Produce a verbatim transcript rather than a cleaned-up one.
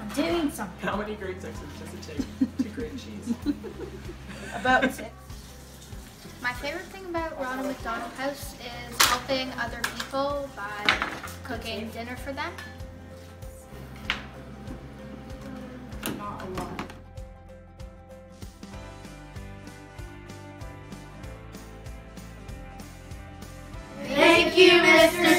doing something. How many grade sixes does it take to grade cheese? About six. My favorite thing about Ronald McDonald House is helping other people by cooking dinner for them. Not a lot. Thank you, Mister